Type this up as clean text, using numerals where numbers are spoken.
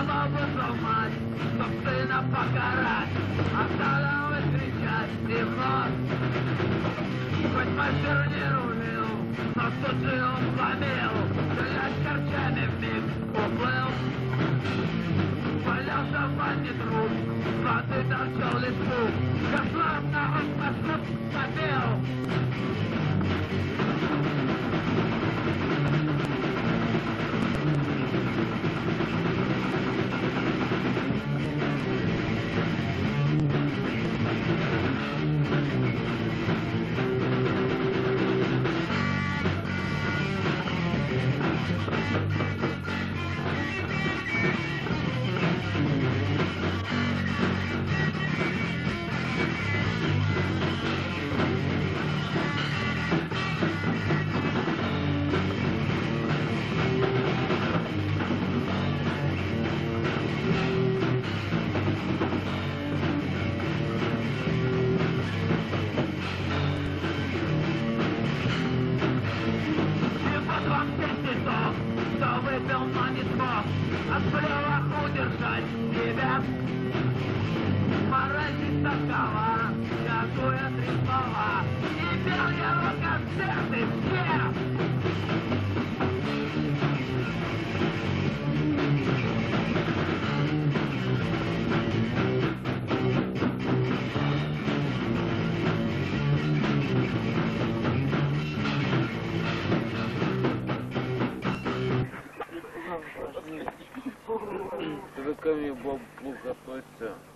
Мама вышел мать, чтоб сына покарать, а стала кричать и вновь. Хоть мастер не рулил, но тут же он сломил, стрелять корчами вмиг уплыл. Валялся в ванне труп, с воды торчал лишь пух, кошмарно он маршрут побил. Кто выпил, но не смог от плевок удержать себя. Морозить такова, какое три слова, и пел его концерты все. Ты ко мне бабу готовься.